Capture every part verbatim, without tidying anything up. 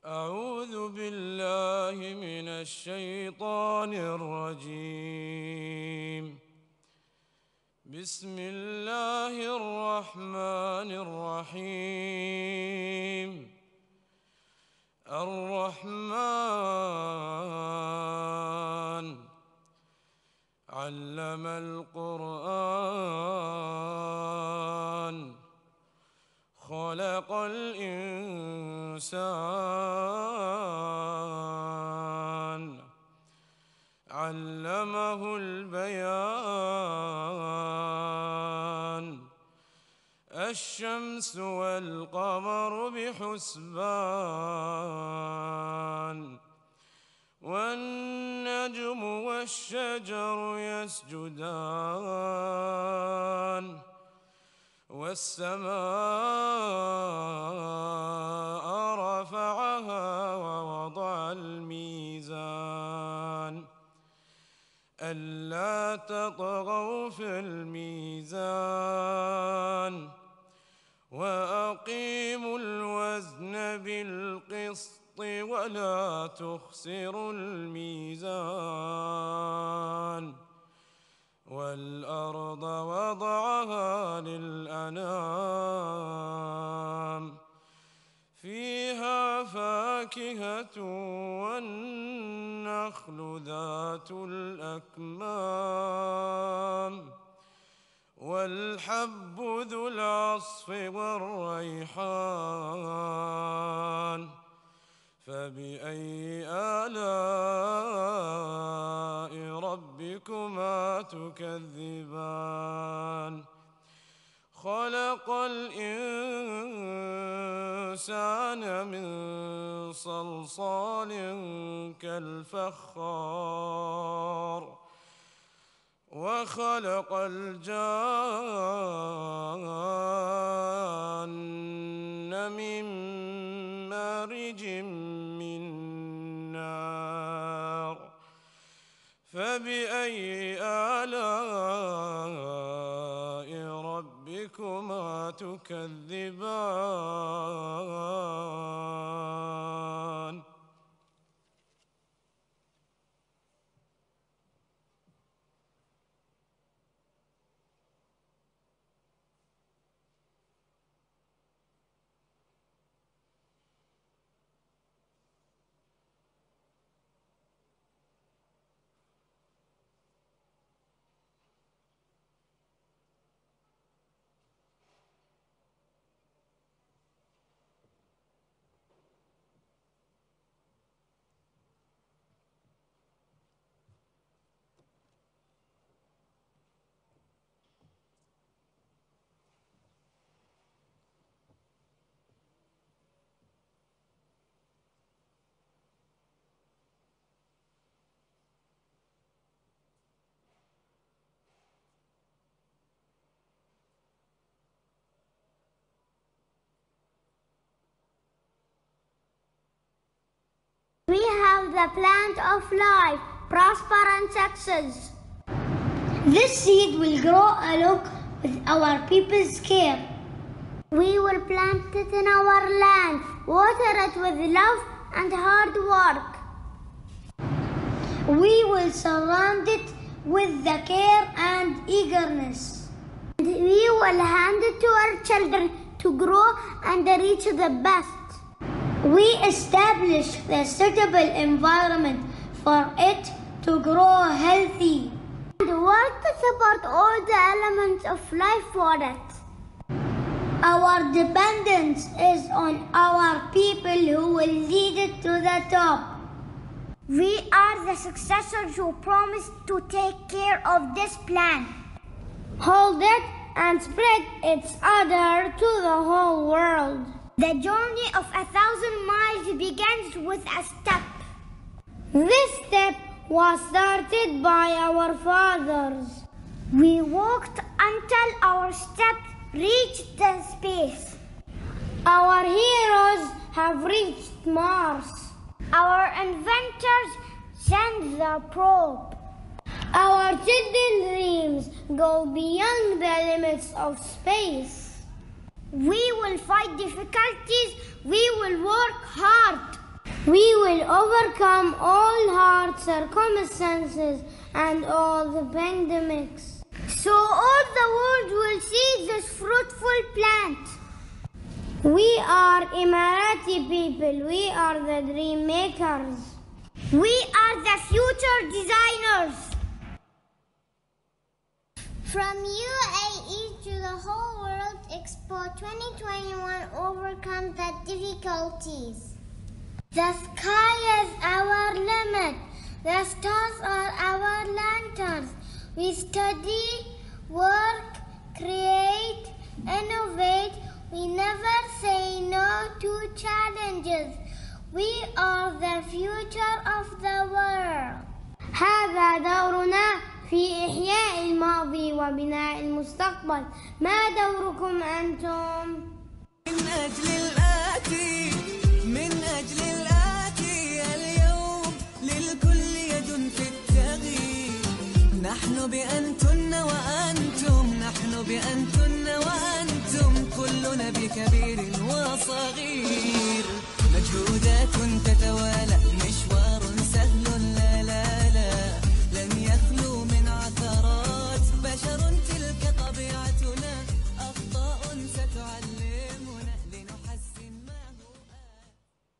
أعوذ بالله من الشيطان الرجيم. بسم الله الرحمن الرحيم. الرحمن علم القرآن خلق الإنسان علمه البيان الشمس والقمر بحسبان والنجم والشجر يسجدان والسماء رفعها ووضع الميزان ألا تطغوا في الميزان وأقيموا الوزن بالقسط ولا تخسروا الميزان والأرض وضعها للأنام فيها فاكهة والنخل ذات الأكمام والحب ذو العصف والريحان فبأي آلاء ربكما تكذبان خلق الإنسان من صلصال كالفخار وخلق الجان من مارج من نار فبأي آلاء ربكما تكذبان We have the plant of life, prosper and success. This seed will grow along with our people's care. We will plant it in our land, water it with love and hard work. We will surround it with the care and eagerness. And we will hand it to our children to grow and reach the best. We establish the suitable environment for it to grow healthy. And work to support all the elements of life for it. Our dependence is on our people who will lead it to the top. We are the successors who promise to take care of this plant, hold it and spread its odor to the whole world. The journey of a thousand miles begins with a step. This step was started by our fathers. We walked until our steps reached the space. Our heroes have reached Mars. Our inventors sent the probe. Our children's dreams go beyond the limits of space. We will fight difficulties, we will work hard. We will overcome all hard circumstances and all the pandemics. So all the world will see this fruitful plant. We are Emirati people. We are the dream makers. We are the future designers. From U A E to the whole world, Expo twenty twenty-one overcome the difficulties. The sky is our limit. The stars are our lanterns. We study, work, create, innovate. We never say no to challenges. We are the future of the world. هذا دورنا في إحياء الماضي وبناء المستقبل. ما دوركم أنتم؟ من أجل الآتي من أجل الآتي اليوم للكل يد في التغيير. نحن بأنتن وأنتم نحن بأنتن وأنتم كلنا بكبير وصغير. مجهودات تتوالى مشوار سهل لا لا لا لن يخلو من عثرات. بشر تلك طبيعتنا أخطاء ستعلمنا لنحسن ما هو آت.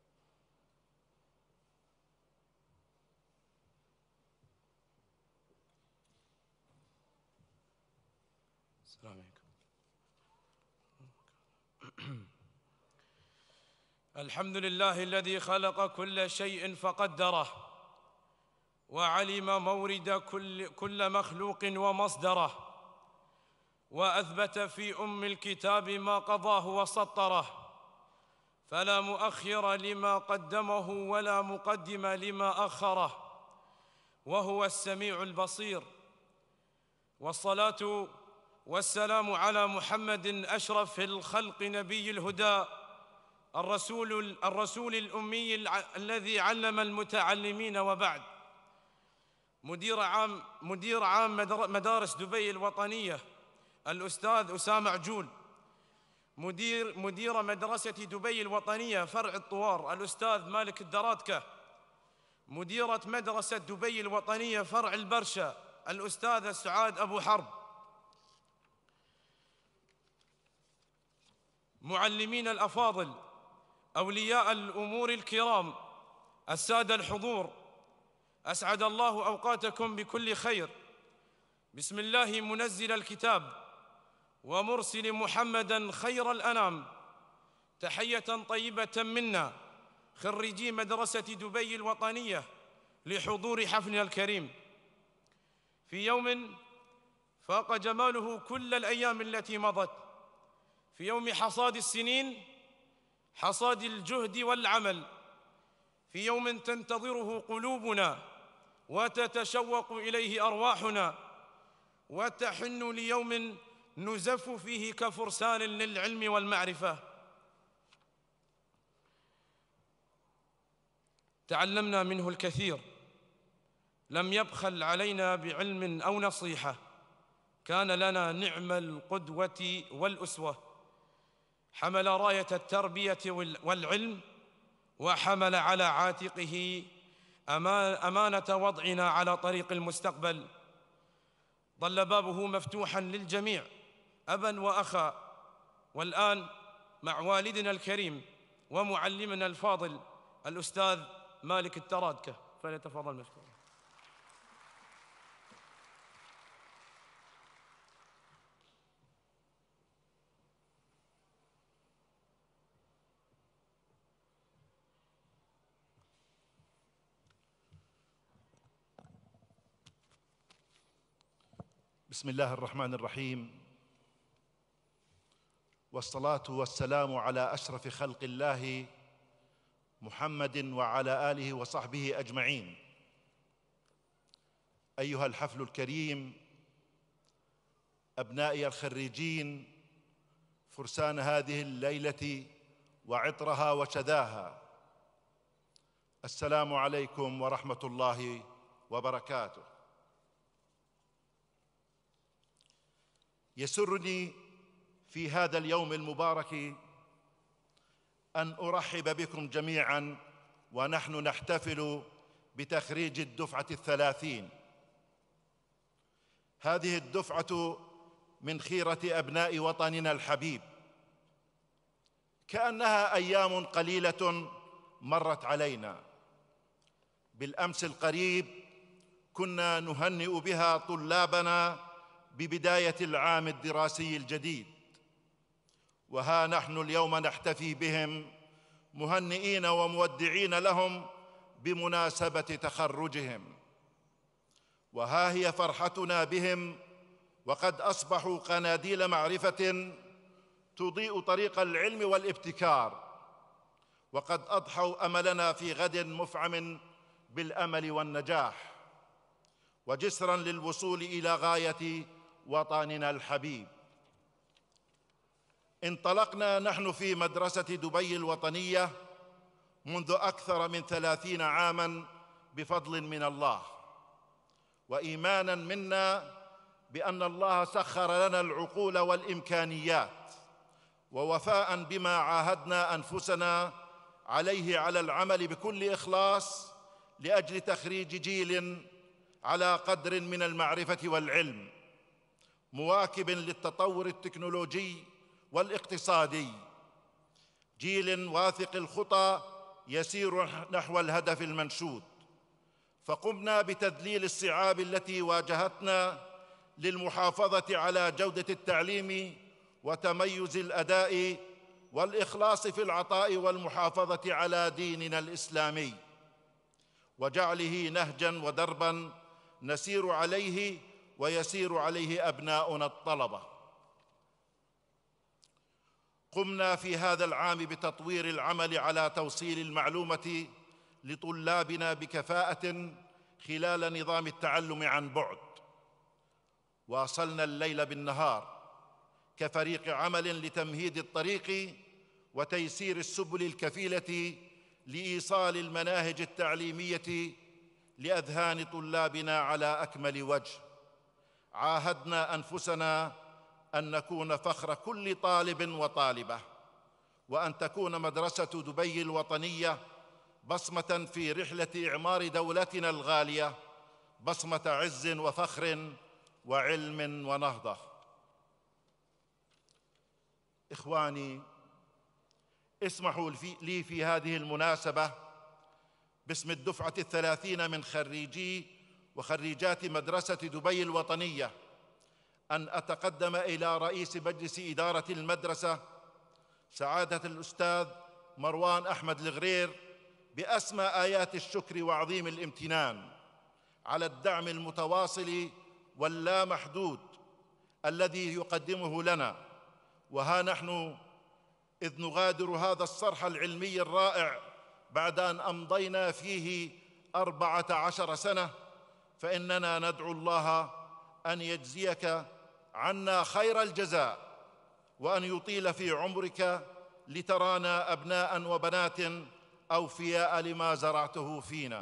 السلام عليكم. الحمد لله الذي خلق كل شيء فقدره وعلم مورد كل, كل مخلوق ومصدره، وأثبت في أم الكتاب ما قضاه وسطره، فلا مؤخر لما قدمه ولا مقدم لما أخره، وهو السميع البصير. والصلاة والسلام على محمد أشرف الخلق نبي الهدى، الرسول الرسول الأمي الذي علم المتعلمين. وبعد، مدير عام مدير عام مدارس دبي الوطنية الأستاذ أسامة عجول، مدير مدير مدرسة دبي الوطنية فرع الطوار الأستاذ مالك الدرادكة، مديرة مدرسة دبي الوطنية فرع البرشا الأستاذة سعاد أبو حرب، معلمين الأفاضل، أولياء الأمور الكرام، السادة الحضور، أسعد الله أوقاتكم بكل خير. بسم الله منزل الكتاب ومرسل محمداً خير الأنام، تحية طيبة منا خريجي مدرسة دبي الوطنية لحضور حفلنا الكريم في يوم فاق جماله كل الأيام التي مضت، في يوم حصاد السنين، حصاد الجهد والعمل، في يوم تنتظره قلوبنا وتتشوق إليه أرواحنا، وتحن ليوم نزف فيه كفرسان للعلم والمعرفة. تعلمنا منه الكثير، لم يبخل علينا بعلم أو نصيحة، كان لنا نعم القدوة والأسوة، حمل راية التربية والعلم، وحمل على عاتقه أمانة وضعنا على طريق المستقبل. ظل بابه مفتوحاً للجميع أباً وأخا، والآن مع والدنا الكريم ومعلمنا الفاضل الأستاذ مالك الدرادكة، فليتفضل مشكورا. بسم الله الرحمن الرحيم، والصلاة والسلام على أشرف خلق الله محمد وعلى آله وصحبه أجمعين. أيها الحفل الكريم، أبنائي الخريجين، فرسان هذه الليلة وعطرها وشذاها، السلام عليكم ورحمة الله وبركاته. يسرني في هذا اليوم المبارك أن أرحب بكم جميعاً ونحن نحتفل بتخريج الدفعة الثلاثين. هذه الدفعة من خيرة أبناء وطننا الحبيب، كأنها أيام قليلة مرت علينا. بالأمس القريب كنا نهنئ بها طلابنا ببداية العام الدراسي الجديد، وها نحن اليوم نحتفي بهم مهنئين ومودعين لهم بمناسبة تخرجهم. وها هي فرحتنا بهم وقد أصبحوا قناديل معرفة تضيء طريق العلم والابتكار، وقد أضحوا أملنا في غد مفعم بالأمل والنجاح، وجسراً للوصول إلى غاية وطننا الحبيب. انطلقنا نحن في مدرسة دبي الوطنية منذ أكثر من ثلاثين عاماً بفضل من الله، وإيماناً منا بأن الله سخر لنا العقول والإمكانيات، ووفاءً بما عاهدنا أنفسنا عليه على العمل بكل إخلاص لأجل تخريج جيل على قدر من المعرفة والعلم، مواكب للتطور التكنولوجي والاقتصادي، جيل واثق الخطى يسير نحو الهدف المنشود. فقمنا بتذليل الصعاب التي واجهتنا للمحافظة على جودة التعليم وتميز الأداء والإخلاص في العطاء والمحافظة على ديننا الإسلامي، وجعله نهجاً ودرباً نسير عليه ويسير عليه أبناؤنا الطلبة. قمنا في هذا العام بتطوير العمل على توصيل المعلومة لطلابنا بكفاءة خلال نظام التعلم عن بعد. واصلنا الليل بالنهار كفريق عمل لتمهيد الطريق وتيسير السبل الكفيلة لإيصال المناهج التعليمية لأذهان طلابنا على أكمل وجه. عاهدنا أنفسنا أن نكون فخر كل طالب وطالبة، وأن تكون مدرسة دبي الوطنية بصمة في رحلة إعمار دولتنا الغالية، بصمة عز وفخر وعلم ونهضة. إخواني، اسمحوا لي في هذه المناسبة باسم الدفعة الثلاثين من خريجي وخريجات مدرسة دبي الوطنية أن أتقدم إلى رئيس مجلس إدارة المدرسة سعادة الأستاذ مروان أحمد الغرير بأسمى آيات الشكر وعظيم الامتنان على الدعم المتواصل واللامحدود الذي يقدمه لنا. وها نحن إذ نغادر هذا الصرح العلمي الرائع بعد أن أمضينا فيه أربعة عشر سنة، فإننا ندعو الله أن يجزيك عنا خير الجزاء، وأن يطيل في عمرك لترانا أبناء وبنات أوفياء لما زرعته فينا.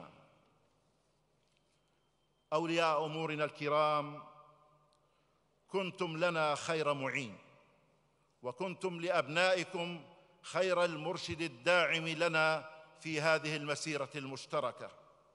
أولياء أمورنا الكرام، كنتم لنا خير معين، وكنتم لأبنائكم خير المرشد الداعم لنا في هذه المسيرة المشتركة.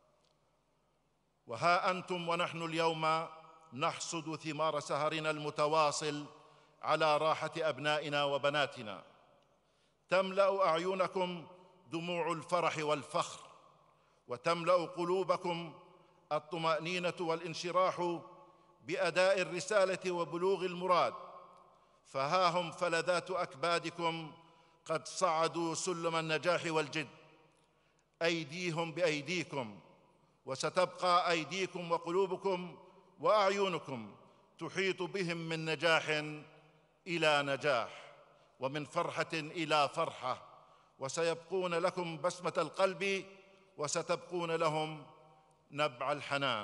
وها أنتم ونحن اليوم نحصد ثمار سهرنا المتواصل على راحة أبنائنا وبناتنا. تملأ أعينكم دموع الفرح والفخر، وتملأ قلوبكم الطمأنينة والانشراح بأداء الرسالة وبلوغ المراد. فها هم فلذات أكبادكم قد صعدوا سلم النجاح والجد، أيديهم بأيديكم، وستبقى أيديكم وقلوبكم وأعينكم تحيط بهم من نجاح إلى نجاح، ومن فرحة إلى فرحة، وسيبقون لكم بسمة القلب، وستبقون لهم نبع الحنان.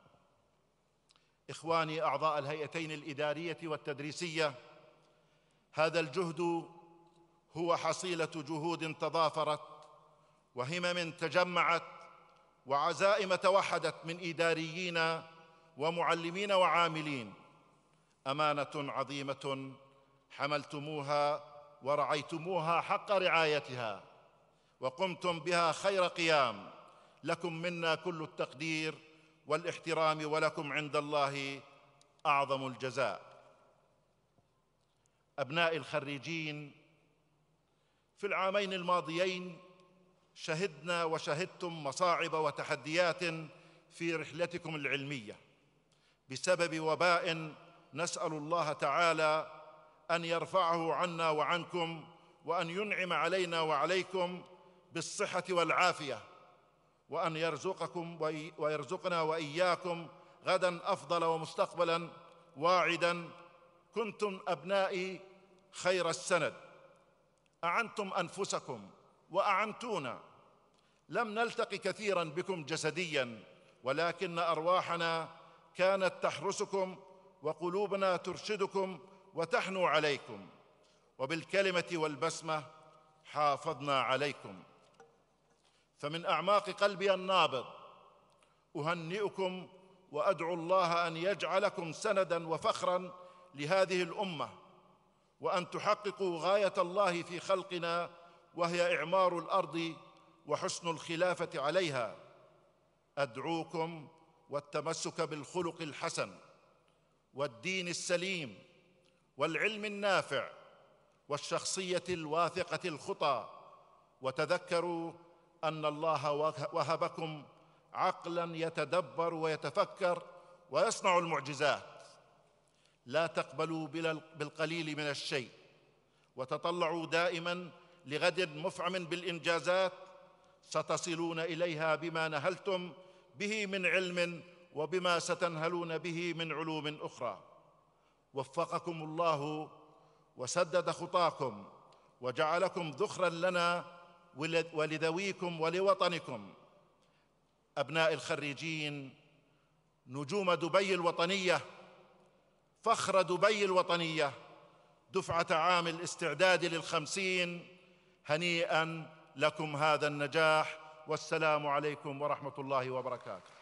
إخواني أعضاء الهيئتين الإدارية والتدريسية، هذا الجهد هو حصيلة جهود تضافرت وهمم تجمعت وعزائم توحدت من إداريين ومعلمين وعاملين. أمانة عظيمة حملتموها ورعيتموها حق رعايتها، وقمتم بها خير قيام، لكم منا كل التقدير والاحترام، ولكم عند الله أعظم الجزاء. أبناء الخريجين، في العامين الماضيين شهدنا وشهدتم مصاعب وتحديات في رحلتكم العلمية بسبب وباء نسأل الله تعالى أن يرفعه عنا وعنكم، وأن ينعم علينا وعليكم بالصحة والعافية، وأن يرزقكم ويرزقنا وإياكم غداً أفضل ومستقبلاً واعداً. كنتم أبنائي خير السند، أعنتم أنفسكم وأعنتونا. لم نلتقي كثيراً بكم جسدياً، ولكن أرواحنا كانت تحرسكم وقلوبنا ترشدكم وتحنو عليكم، وبالكلمة والبسمة حافظنا عليكم. فمن أعماق قلبي النابض أهنئكم وأدعو الله أن يجعلكم سنداً وفخراً لهذه الأمة، وأن تحققوا غاية الله في خلقنا، وهي إعمار الأرض وحسن الخلافة عليها. أدعوكم والتمسك بالخلق الحسن والدين السليم والعلم النافع والشخصية الواثقة الخطى، وتذكروا أن الله وهبكم عقلاً يتدبر ويتفكر ويصنع المعجزات. لا تقبلوا بالقليل من الشيء، وتطلعوا دائماً لغد مفعم بالإنجازات ستصلون إليها بما نهلتم به من علم، وبما ستنهلون به من علوم أخرى. وفقكم الله وسدد خطاكم، وجعلكم ذخراً لنا ولذويكم ولوطنكم. أبناء الخريجين، نجوم دبي الوطنية، فخر دبي الوطنية، دفعة عام الاستعداد للخمسين، هنيئاً لكم هذا النجاح، والسلام عليكم ورحمة الله وبركاته.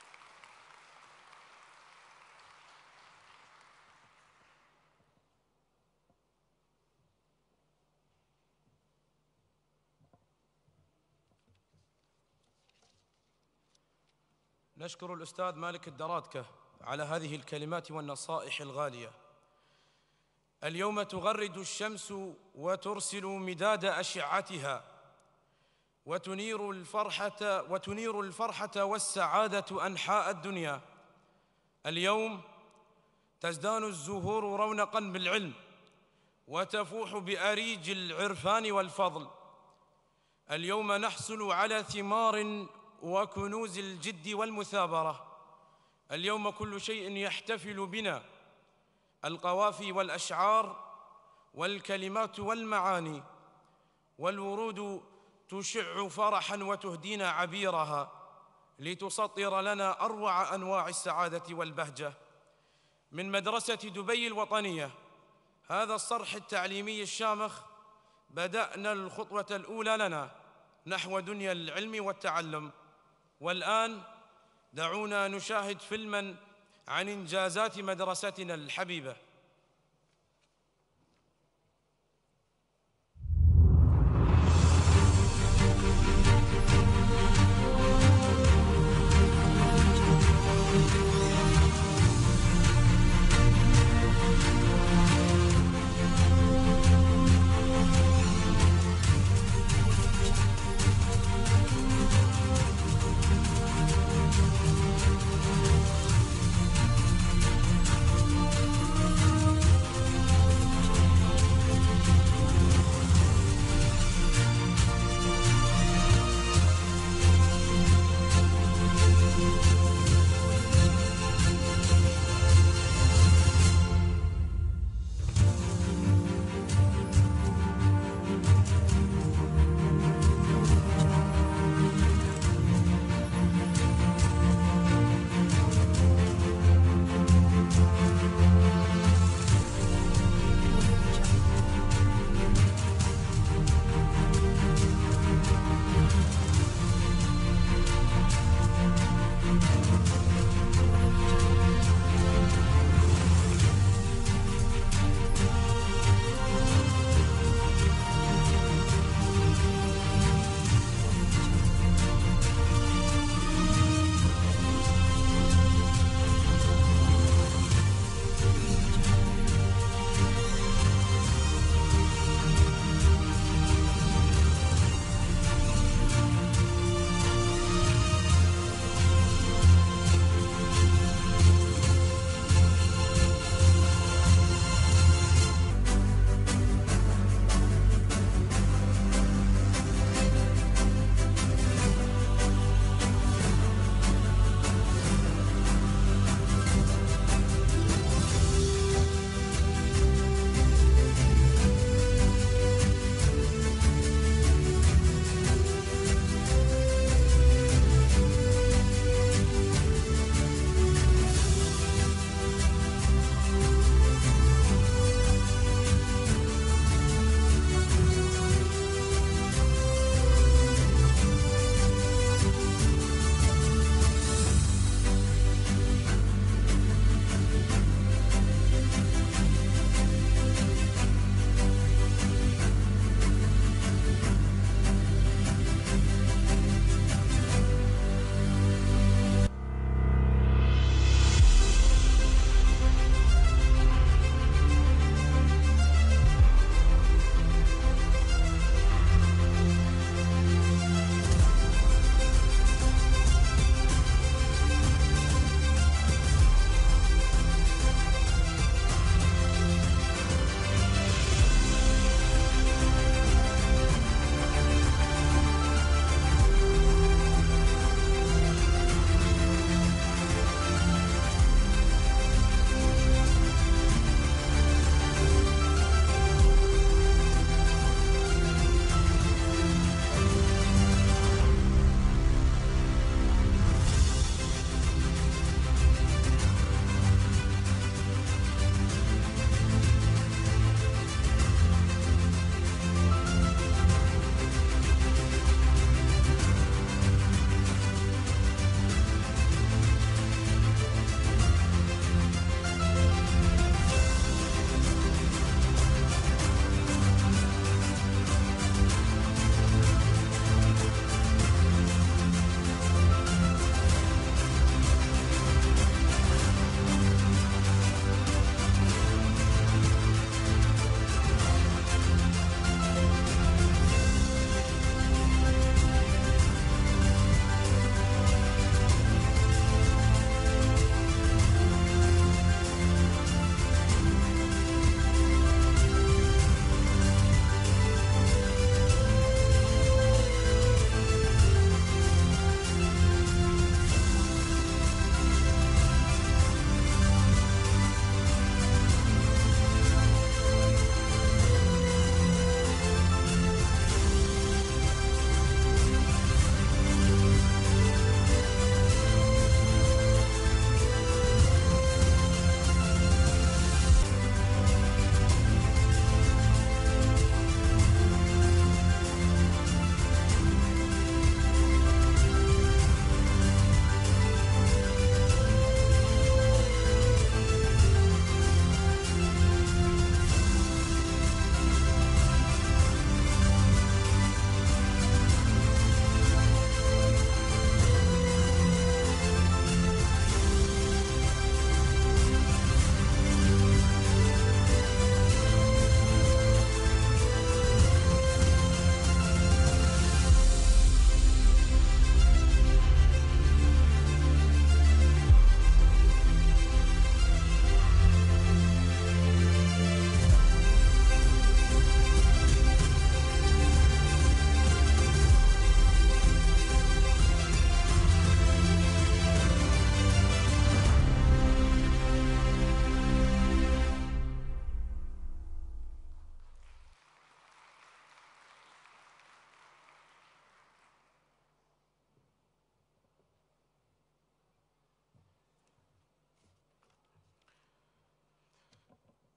نشكر الأستاذ مالك الدرادكة على هذه الكلمات والنصائح الغالية. اليوم تغرد الشمس وترسل مداد أشعتها، وتنير الفرحة وتنير الفرحة والسعادة أنحاء الدنيا. اليوم تزدان الزهور رونقاً بالعلم، وتفوح بأريج العرفان والفضل. اليوم نحصل على ثمار وكنوز الجد والمثابرة. اليوم كل شيء يحتفل بنا، القوافي والأشعار والكلمات والمعاني، والورود تشع فرحاً وتهدينا عبيرها لتسطر لنا أروع أنواع السعادة والبهجة. من مدرسة دبي الوطنية، هذا الصرح التعليمي الشامخ، بدأنا الخطوة الأولى لنا نحو دنيا العلم والتعلم. والآن دعونا نشاهد فيلماً عن إنجازات مدرستنا الحبيبة.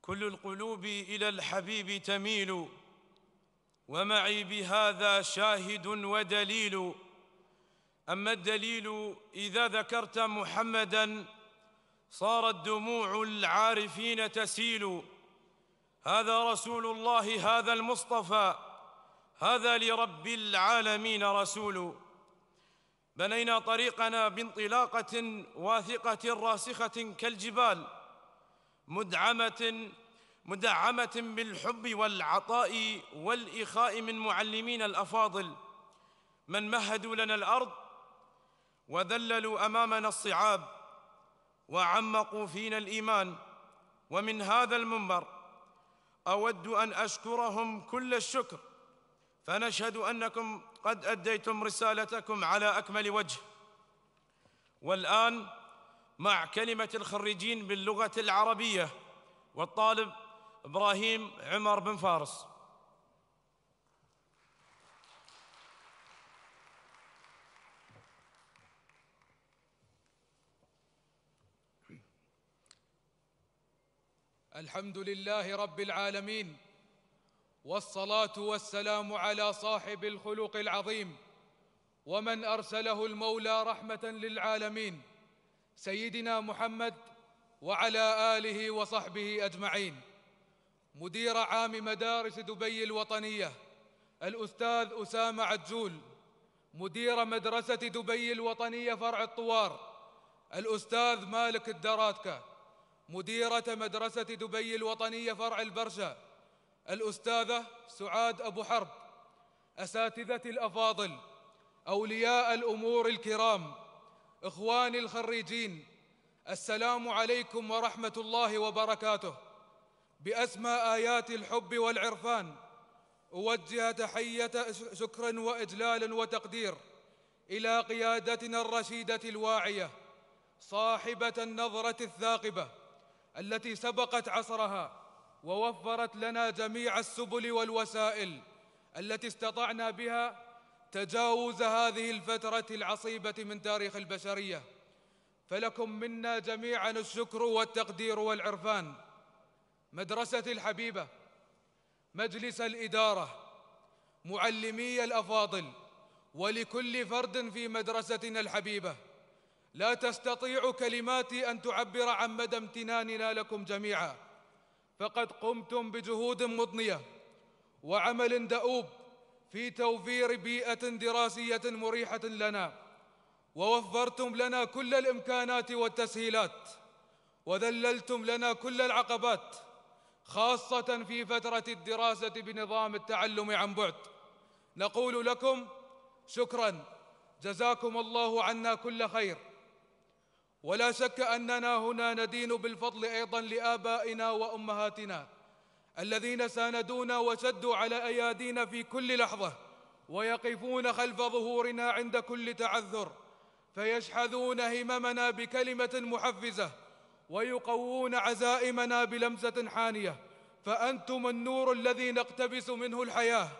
كل القلوب إلى الحبيب تميل، ومعي بهذا شاهد ودليل. أما الدليل إذا ذكرت محمداً صارت دموع العارفين تسيل. هذا رسول الله، هذا المصطفى، هذا لرب العالمين رسول. بنينا طريقنا بانطلاقة واثقة راسخة كالجبال، مدعمة مدعمة بالحب والعطاء والإخاء من معلمين الأفاضل، من مهدوا لنا الأرض وذللوا أمامنا الصعاب وعمقوا فينا الإيمان. ومن هذا المنبر أود أن أشكرهم كل الشكر، فنشهد أنكم قد أديتم رسالتكم على أكمل وجه. والآن مع كلمة الخريجين باللغة العربية، والطالب إبراهيم عمر بن فارس. الحمد لله رب العالمين، والصلاة والسلام على صاحب الخلق العظيم ومن أرسله المولى رحمة للعالمين، سيدنا محمد وعلى آله وصحبه أجمعين. مدير عام مدارس دبي الوطنية الأستاذ أسامة عجول، مدير مدرسة دبي الوطنية فرع الطوار الأستاذ مالك الدراتكة، مديرة مدرسة دبي الوطنية فرع البرشا الأستاذة سعاد أبو حرب، أساتذتي الأفاضل، أولياء الأمور الكرام، إخواني الخريجين، السلام عليكم ورحمة الله وبركاته. بأسمى آيات الحب والعرفان أوجه تحية شكر وإجلال وتقدير إلى قيادتنا الرشيدة الواعية، صاحبة النظرة الثاقبة التي سبقت عصرها ووفرت لنا جميع السبل والوسائل التي استطعنا بها تجاوز هذه الفترة العصيبة من تاريخ البشرية. فلكم منا جميعا الشكر والتقدير والعرفان. مدرستي الحبيبة، مجلس الإدارة، معلمي الأفاضل، ولكل فرد في مدرستنا الحبيبة، لا تستطيع كلماتي أن تعبر عن مدى امتناننا لكم جميعا، فقد قمتم بجهود مضنية وعمل دؤوب في توفير بيئة دراسية مريحة لنا، ووفرتم لنا كل الإمكانات والتسهيلات، وذللتم لنا كل العقبات، خاصة في فترة الدراسة بنظام التعلم عن بعد. نقول لكم شكرا، جزاكم الله عنا كل خير. ولا شك أننا هنا ندين بالفضل أيضا لآبائنا وأمهاتنا الذين ساندونا وشدوا على أيادينا في كل لحظة، ويقفون خلف ظهورنا عند كل تعذر، فيشحذون هممنا بكلمة محفزة ويقوون عزائمنا بلمسة حانية، فأنتم النور الذي نقتبس منه الحياة.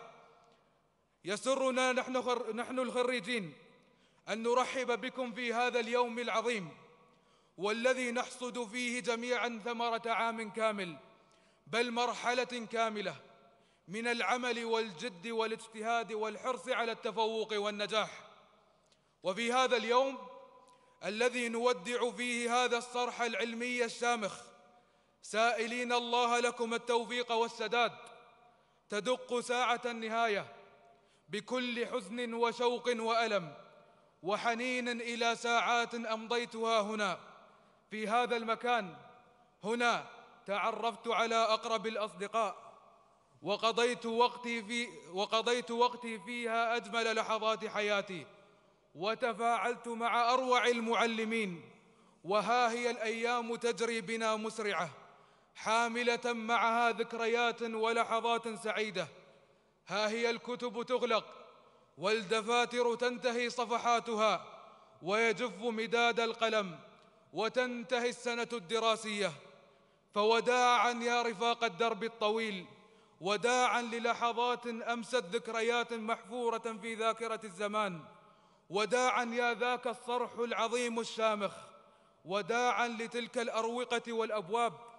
يسرنا نحن, خر... نحن الخريجين أن نرحب بكم في هذا اليوم العظيم، والذي نحصد فيه جميعا ثمرة عام كامل، بل مرحلة كاملة من العمل والجد والاجتهاد والحرص على التفوق والنجاح. وفي هذا اليوم الذي نودع فيه هذا الصرح العلمي الشامخ، سائلين الله لكم التوفيق والسداد، تدق ساعة النهاية بكل حزن وشوق وألم وحنين إلى ساعات أمضيتها هنا في هذا المكان. هنا تعرفت على أقرب الأصدقاء، وقضيت وقتي في وقضيت وقتي فيها أجمل لحظات حياتي، وتفاعلت مع أروع المعلمين. وها هي الأيام تجري بنا مسرعة، حاملة معها ذكريات ولحظات سعيدة. ها هي الكتب تغلق والدفاتر تنتهي صفحاتها، ويجف مداد القلم، وتنتهي السنة الدراسية. فوداعا يا رفاق الدرب الطويل، وداعا للحظات أمست ذكريات محفورة في ذاكرة الزمان، وداعا يا ذاك الصرح العظيم الشامخ، وداعا لتلك الأروقة والأبواب،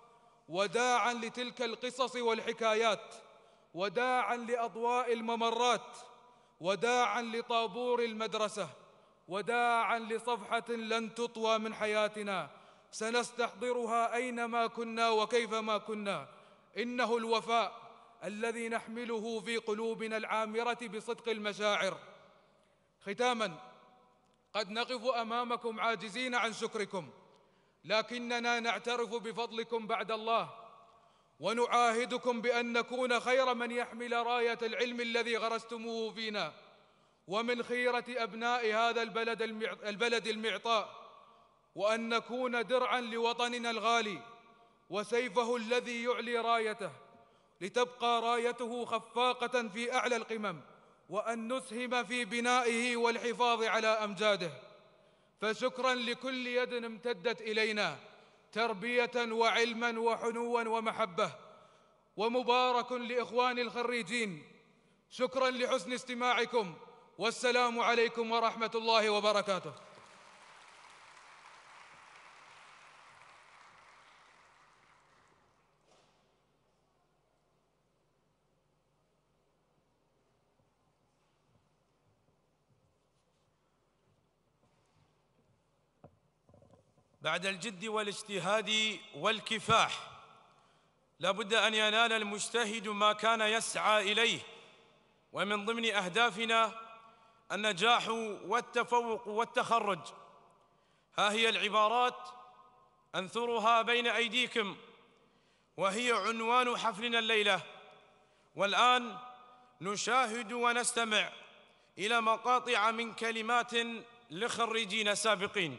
وداعاً لتلك القصص والحكايات، وداعاً لأضواء الممرات، وداعاً لطابور المدرسة، وداعاً لصفحة لن تطوى من حياتنا سنستحضرها أينما كنا وكيفما كنا. إنه الوفاء الذي نحمله في قلوبنا العامرة بصدق المشاعر. ختاماً، قد نقف أمامكم عاجزين عن شكركم، لكننا نعترف بفضلكم بعد الله، ونعاهدكم بأن نكون خير من يحمل راية العلم الذي غرستموه فينا، ومن خيرة أبناء هذا البلد البلد المعطاء، وأن نكون درعاً لوطننا الغالي وسيفه الذي يعلي رايته، لتبقى رايته خفاقة في أعلى القمم، وأن نسهم في بنائه والحفاظ على أمجاده. فشكراً لكل يد امتدت إلينا تربية وعلماً وحنوا ومحبة، ومبارك لإخواني الخريجين. شكراً لحسن استماعكم، والسلام عليكم ورحمة الله وبركاته. بعد الجد والاجتهاد والكفاح لابد أن ينال المجتهد ما كان يسعى إليه، ومن ضمن أهدافنا النجاح والتفوق والتخرج. ها هي العبارات أنثرها بين أيديكم، وهي عنوان حفلنا الليلة. والآن نشاهد ونستمع إلى مقاطع من كلمات لخريجين سابقين.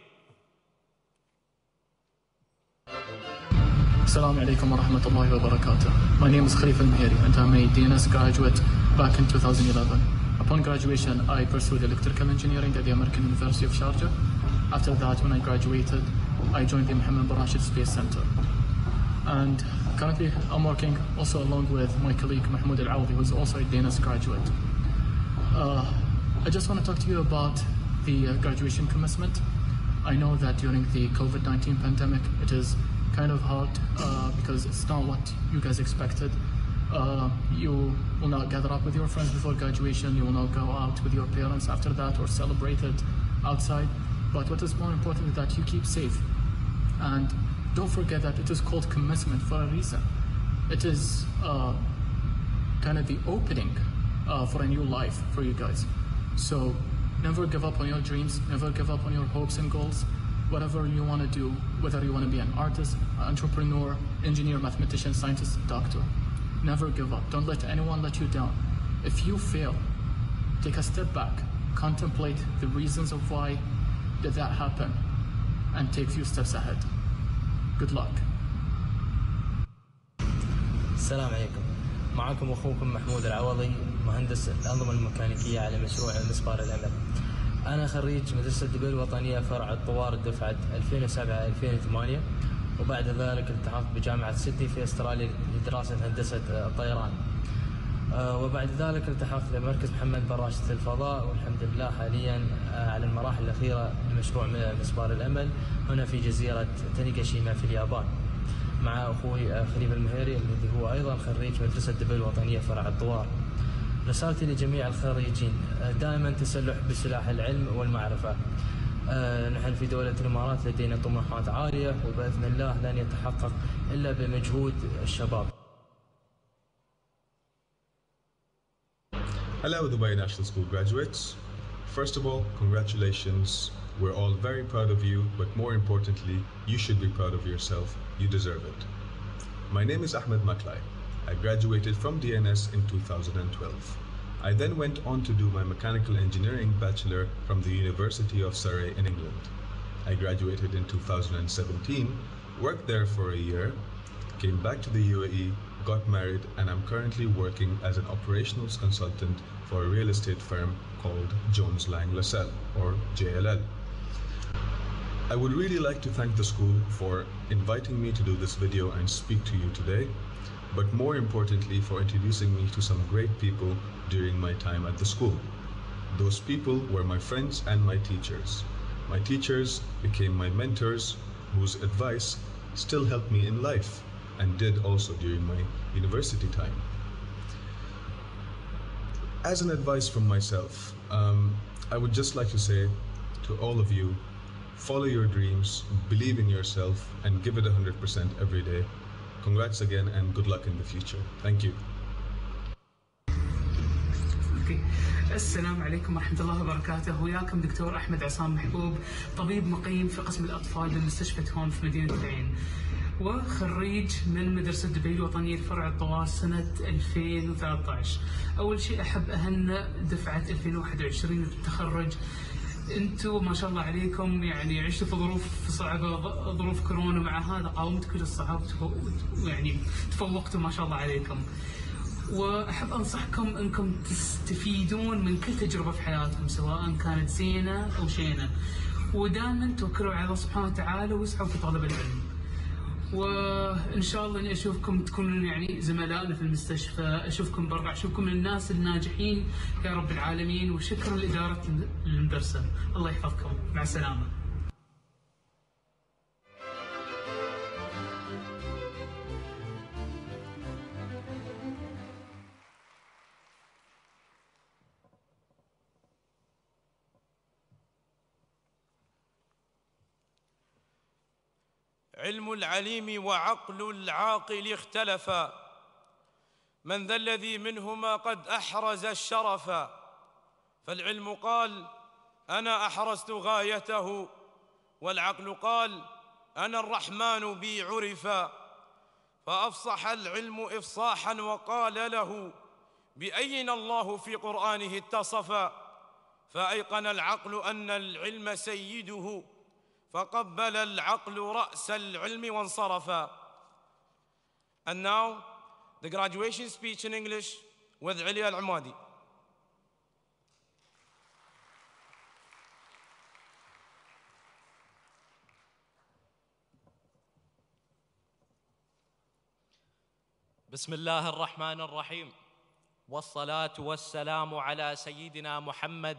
Assalamu alaikum wa rahmatullahi wa barakatuh. My name is Khalifa al-Mihiri and I'm a D N S graduate back in two thousand eleven. Upon graduation, I pursued electrical engineering at the American University of Sharjah. After that, when I graduated, I joined the Mohammed bin Rashid Space Center. And currently, I'm working also along with my colleague Mahmoud Al-Awdi, who's also a D N S graduate. Uh, I just want to talk to you about the uh, graduation commencement. I know that during the COVID nineteen pandemic, it is kind of hard uh, because it's not what you guys expected. Uh, you will not gather up with your friends before graduation. You will not go out with your parents after that or celebrate it outside. But what is more important is that you keep safe. And don't forget that it is called commencement for a reason. It is uh, kind of the opening uh, for a new life for you guys. So never give up on your dreams. Never give up on your hopes and goals. Whatever you want to do, whether you want to be an artist, entrepreneur, engineer, mathematician, scientist, doctor, never give up. Don't let anyone let you down. If you fail, take a step back, contemplate the reasons of why did that happen, and take a few steps ahead. Good luck. السلام عليكم. معكم أخوكم محمود العوضي، مهندس الأنظمة الميكانيكية على مشروع مسبار الأمل. أنا خريج مدرسة دبي الوطنية فرع الطوار دفعة ألفين وسبعة ألفين وثمانية، وبعد ذلك التحقت بجامعة سيدني في أستراليا لدراسة هندسة الطيران. وبعد ذلك التحقت بمركز محمد بن راشد الفضاء، والحمد لله حاليا على المراحل الأخيرة لمشروع مسبار الأمل هنا في جزيرة تانيغاشيما في اليابان، مع أخوي خليفة المهيري الذي هو أيضا خريج مدرسة دبي الوطنية فرع الطوار. رسالتي لجميع الخريجين: دائما تسلح بسلاح العلم والمعرفة. نحن في دولة الإمارات لدينا طموحات عالية، وبإذن الله لن يتحقق إلا بمجهود الشباب. Hello Dubai National School graduates. First of all, congratulations. We're all very proud of you, but more importantly, you should be proud of yourself. You deserve it. My name is Ahmed Maklai. I graduated from D N S in two thousand twelve. I then went on to do my mechanical engineering bachelor from the University of Surrey in England. I graduated in two thousand seventeen, worked there for a year, came back to the U A E, got married, and I'm currently working as an operations consultant for a real estate firm called Jones Lang LaSalle, or J L L. I would really like to thank the school for inviting me to do this video and speak to you today, but more importantly for introducing me to some great people during my time at the school. Those people were my friends and my teachers. My teachers became my mentors, whose advice still helped me in life. and did also during my university time. As an advice from myself, um, I would just like to say to all of you, follow your dreams, believe in yourself, and give it one hundred percent every day. Congrats again and good luck in the future. Thank you. Okay. السلام عليكم ورحمة الله وبركاته. وياكم دكتور أحمد عصام محبوب، طبيب مقيم في قسم الأطفال بمستشفى هون في مدينة العين، وخريج من مدرسة دبي الوطنية لفرع الطوار سنة ألفين وثلاثة عشر. أول شيء أحب أهنئ دفعة ألفين وواحد وعشرين بالتخرج. انتم ما شاء الله عليكم يعني عشتوا في ظروف صعبة، ظروف كورونا، مع هذا قاومت كل الصعاب ويعني تفوقتوا ما شاء الله عليكم. واحب انصحكم انكم تستفيدون من كل تجربه في حياتكم سواء كانت زينه او شينه، ودائما توكلوا على الله سبحانه وتعالى واسعوا في طلب العلم. وان شاء الله اني اشوفكم تكونون يعني زملائنا في المستشفى، اشوفكم برا، اشوفكم من الناس الناجحين يا رب العالمين. وشكرا لاداره المدرسه، الله يحفظكم، مع السلامه. علم العليم وعقل العاقل اختلفا، من ذا الذي منهما قد أحرز الشرفا؟ فالعلم قال أنا أحرزت غايته، والعقل قال أنا الرحمن بي عرفا. فأفصح العلم إفصاحا وقال له بأين الله في قرآنه اتصفا. فأيقن العقل أن العلم سيده، فقبل العقل رأس العلم وانصرفا. And now the graduation speech in English with علي العمادي. بسم الله الرحمن الرحيم، والصلاة والسلام على سيدنا محمد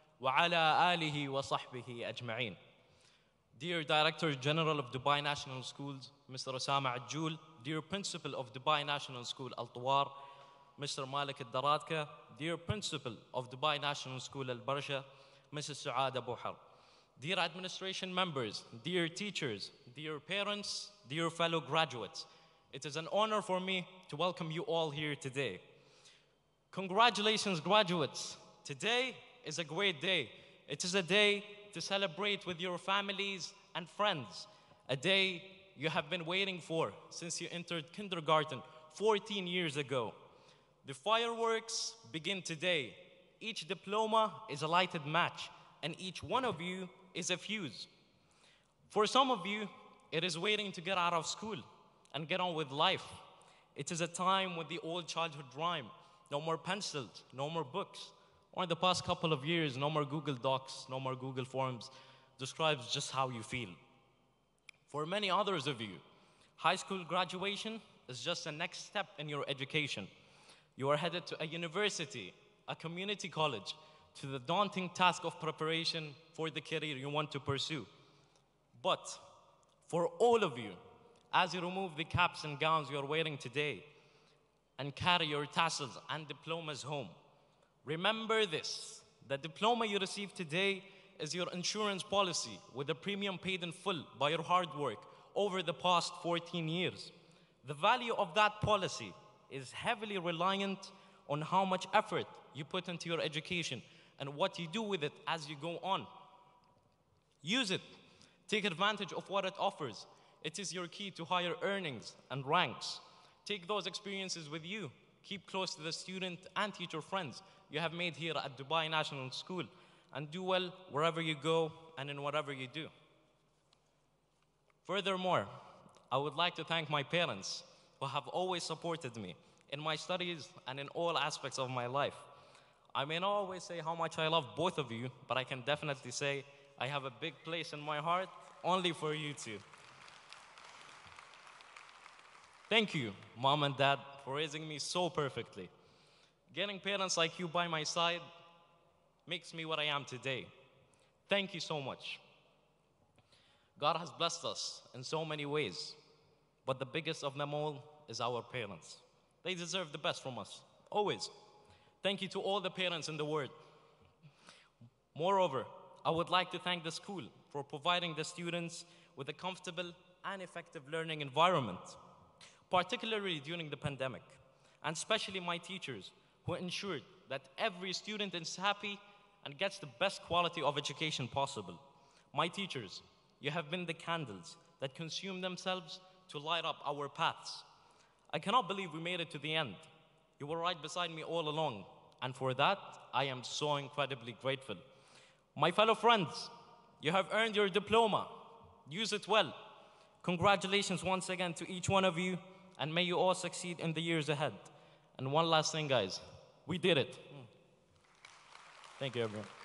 وعلى آله وصحبه أجمعين. Dear Director General of Dubai National Schools, Mister Osama Ajul, dear Principal of Dubai National School Al Twar, Mister Malik Al Daradka, dear Principal of Dubai National School Al Barsha, Missus Suad Abu Har, dear administration members, dear teachers, dear parents, dear fellow graduates, it is an honor for me to welcome you all here today. Congratulations, graduates. Today is a great day. It is a day to celebrate with your families and friends, a day you have been waiting for since you entered kindergarten fourteen years ago. The fireworks begin today. Each diploma is a lighted match, and each one of you is a fuse. For some of you, it is waiting to get out of school and get on with life. It is a time with the old childhood rhyme, no more pencils, no more books. Or in the past couple of years, no more Google Docs, no more Google Forms, describes just how you feel. For many others of you, high school graduation is just the next step in your education. You are headed to a university, a community college, to the daunting task of preparation for the career you want to pursue. But for all of you, as you remove the caps and gowns you are wearing today and carry your tassels and diplomas home, remember this: the diploma you receive today is your insurance policy with a premium paid in full by your hard work over the past fourteen years. The value of that policy is heavily reliant on how much effort you put into your education and what you do with it as you go on. Use it. Take advantage of what it offers. It is your key to higher earnings and ranks. Take those experiences with you. Keep close to the student and teacher friends you have made here at Dubai National School, and do well wherever you go and in whatever you do. Furthermore, I would like to thank my parents who have always supported me in my studies and in all aspects of my life. I may not always say how much I love both of you, but I can definitely say I have a big place in my heart only for you two. Thank you, Mom and Dad, for raising me so perfectly. Getting parents like you by my side makes me what I am today. Thank you so much. God has blessed us in so many ways. But the biggest of them all is our parents. They deserve the best from us, always. Thank you to all the parents in the world. Moreover, I would like to thank the school for providing the students with a comfortable and effective learning environment, particularly during the pandemic, and especially my teachers who ensured that every student is happy and gets the best quality of education possible. My teachers, you have been the candles that consume themselves to light up our paths. I cannot believe we made it to the end. You were right beside me all along, and for that, I am so incredibly grateful. My fellow friends, you have earned your diploma. Use it well. Congratulations once again to each one of you, and may you all succeed in the years ahead. And one last thing, guys, we did it. Thank you, everyone.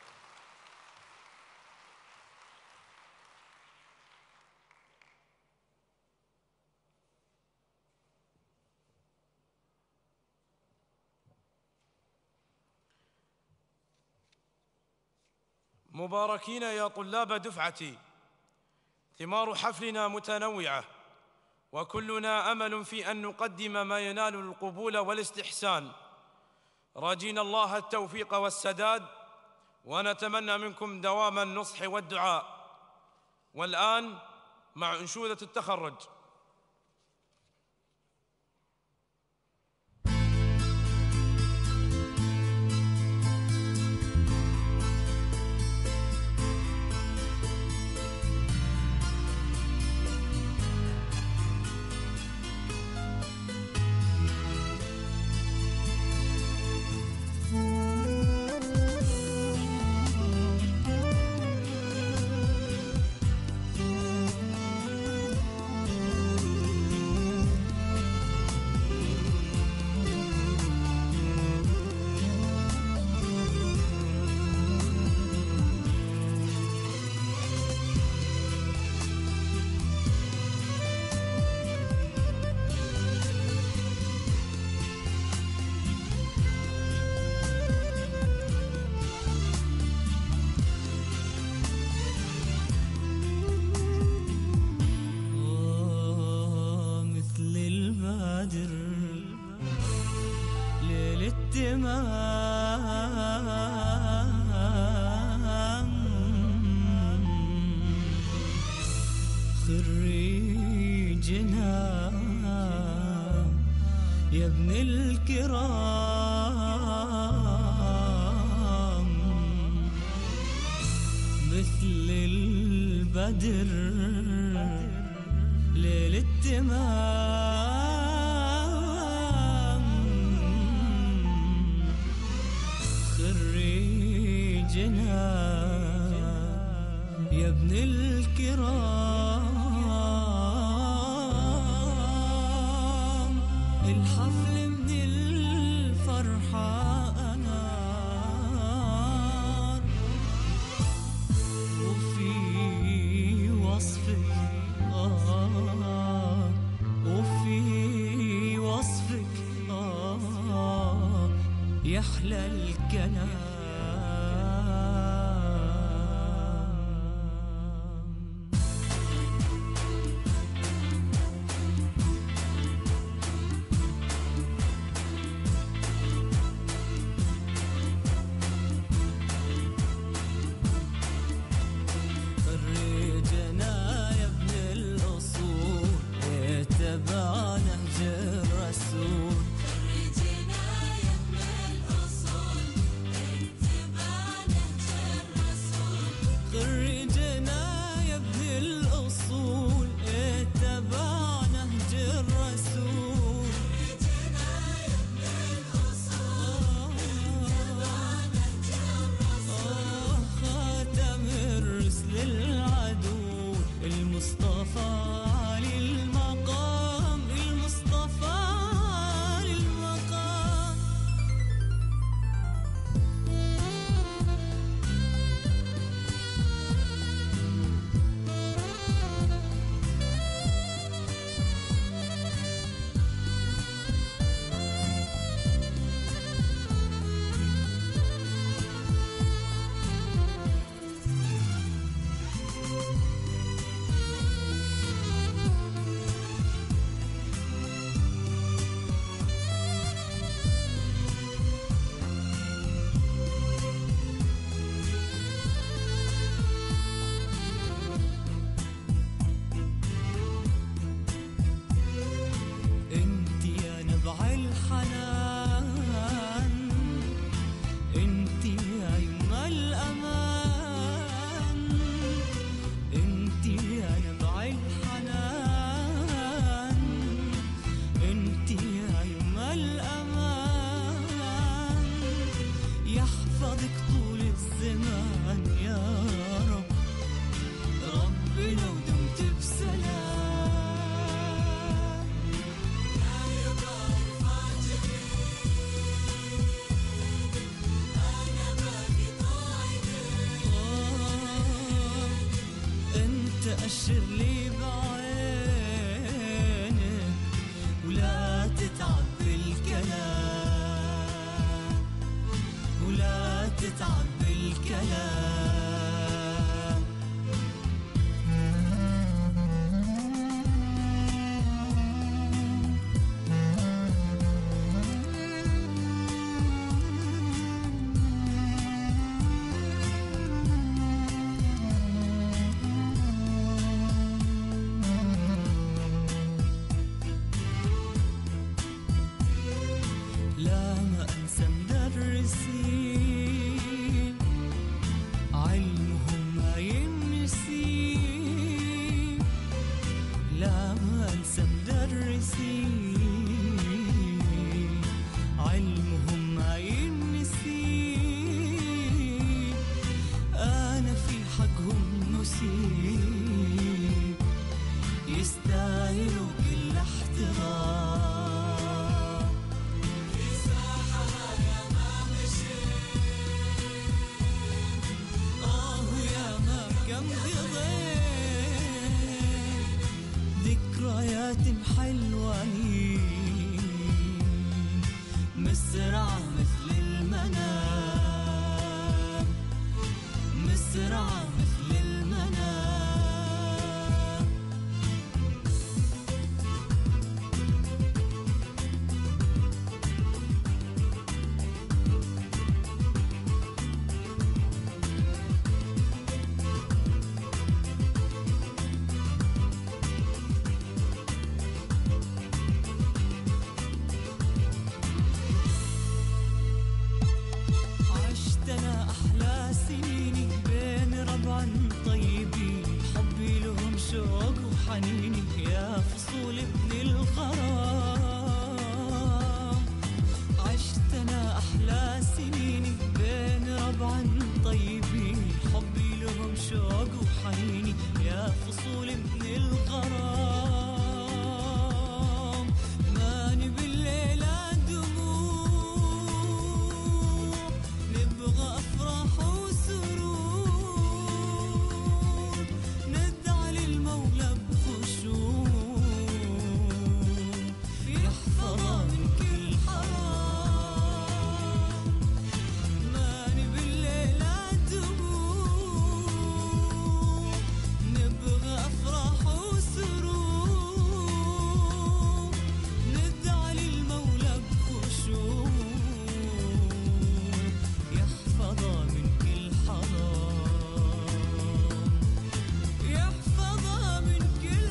مباركين يا طلاب دفعتي، ثمار حفلنا متنوعة، وكلنا أمل في أن نقدم ما ينال القبول والاستحسان، راجين الله التوفيق والسداد، ونتمنى منكم دوام النصح والدعاء. والآن مع أنشودة التخرج. الرسول أشر لي بعينك ولا تتعب بالكلام، ولا تتعب بالكلام. لا ما أنسى مدرسين علمهم ما ينسي، لا ما أنسى مدرسين علمهم ما ينسي. أنا في حقهم نسيب يستاهلوا كل احترام. في ساحة يا ما مشيت، آه يا ما كم قضيت ذكريات حلوانين مسرعة مثل المنام، مسرعة مثل المنام. عشت أنا أحلى سنيني بين ربع طيبين، حبي لهم شوق وحنيني يا فصول ابن الغرام. عشت أنا أحلى سنيني بين ربع طيبين، حبي لهم شوق وحنيني يا فصول ابن الغرام. ماني بالليلة دموع، نبغى أفراح وسرور، ندعي للمولى بخشوع يحفظها من كل حرام. ماني بالليلة دموع، نبغى أفراح وسرور، ندعي للمولى بخشوع يحفظها من كل حرام، يحفظها من كل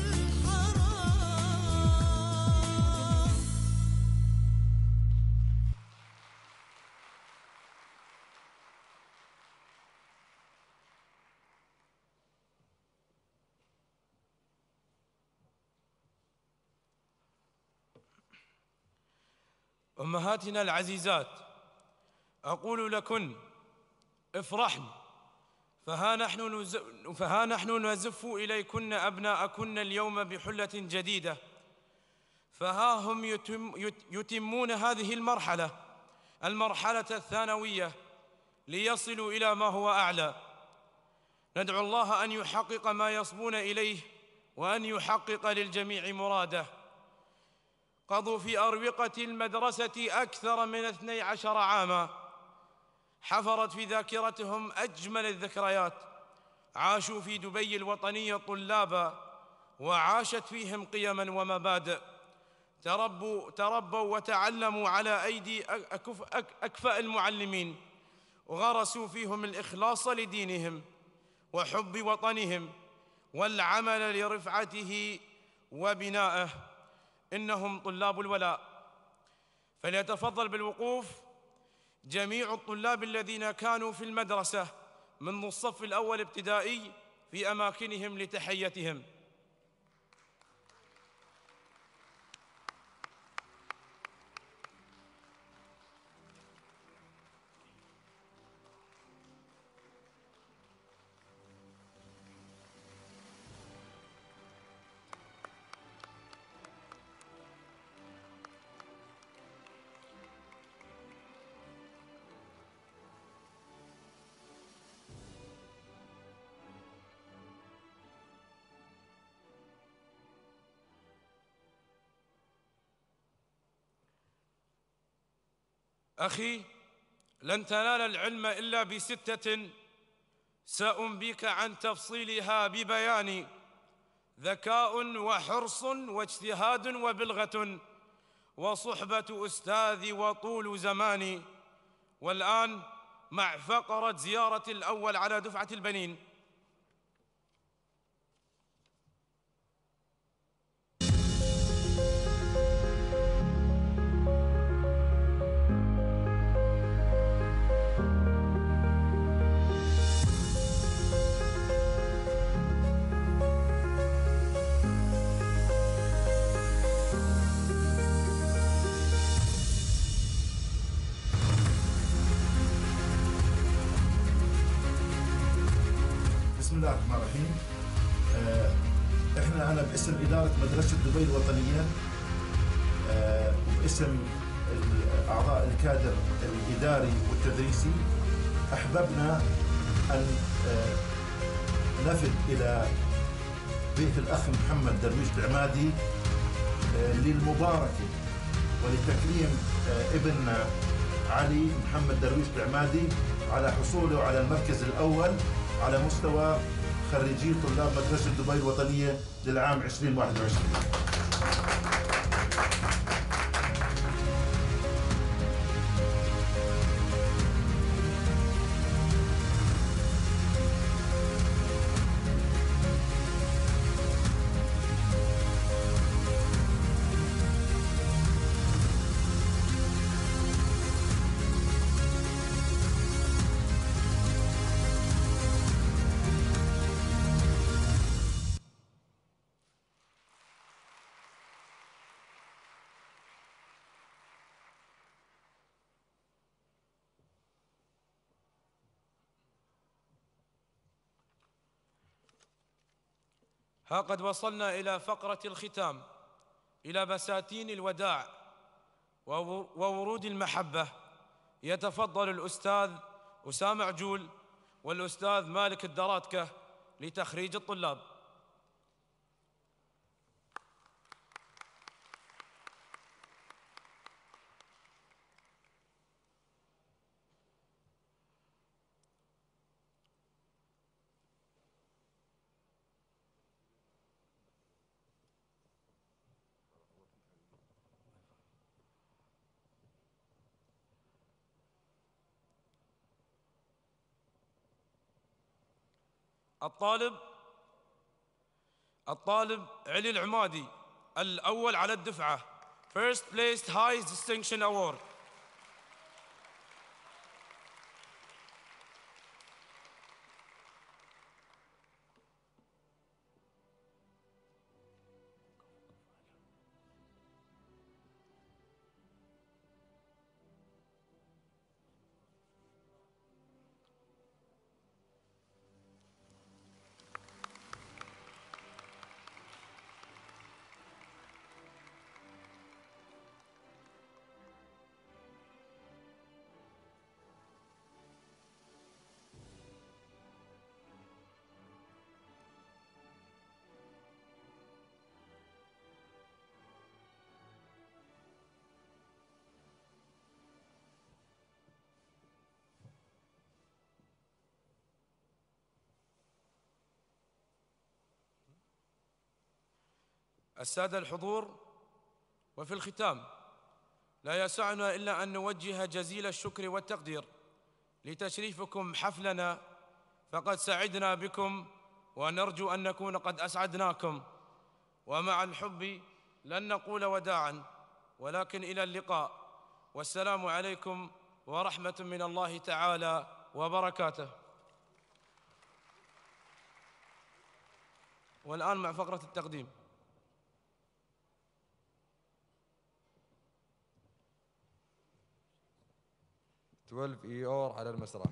حرام. أمهاتنا العزيزات، أقول لكن افرحن، فها نحن نز... فها نحن نزف إليكن أبناءكن اليوم بحلة جديدة، فها هم يتم... يت- يتمون هذه المرحلة المرحلة الثانوية ليصلوا إلى ما هو أعلى. ندعو الله أن يحقق ما يصبون إليه وأن يحقق للجميع مراده. قضوا في أروقة المدرسة أكثر من اثني عشر عاماً، حفرت في ذاكرتهم أجمل الذكريات. عاشوا في دبي الوطنية طلاباً، وعاشت فيهم قيماً ومبادئ. تربوا, تربوا وتعلموا على أيدي أكف أكفأ المعلمين، وغرسوا فيهم الإخلاص لدينهم وحب وطنهم والعمل لرفعته وبنائه. إنهم طلاب الولاء. فليتفضل بالوقوف جميع الطلاب الذين كانوا في المدرسة منذ الصف الأول ابتدائي في أماكنهم لتحيتهم. أخي، لن تنال العلم إلا بستة سأنبيك عن تفصيلها ببيان: ذكاء وحرص واجتهاد وبلغة وصحبة أستاذ وطول زمان. والآن مع فقرة زيارة الأول على دفعة البنين. بسم الله الرحمن الرحيم. آه، احنا انا باسم اداره مدرسه دبي الوطنيه، آه، وباسم اعضاء الكادر الاداري والتدريسي، احببنا ان آه، نفد الى بيت الاخ محمد درويش العمادي آه، للمباركه ولتكريم آه، ابننا علي محمد درويش العمادي على حصوله على المركز الاول على مستوى خريجي طلاب مدرسة دبي الوطنية للعام ألفين وواحد وعشرين. ها قد وصلنا إلى فقرة الختام، إلى بساتين الوداع وورود المحبة. يتفضل الأستاذ أسامة عجول والأستاذ مالك الدراتكة لتخريج الطلاب. الطالب الطالب علي العمادي الأول على الدفعة، First Placed High Distinction Award. السادة الحضور، وفي الختام لا يسعنا إلا أن نوجه جزيل الشكر والتقدير لتشريفكم حفلنا، فقد سعدنا بكم ونرجو أن نكون قد أسعدناكم. ومع الحب لن نقول وداعا ولكن إلى اللقاء، والسلام عليكم ورحمة من الله تعالى وبركاته. والآن مع فقرة التقديم. اثنا عشر إي أور على المسرح.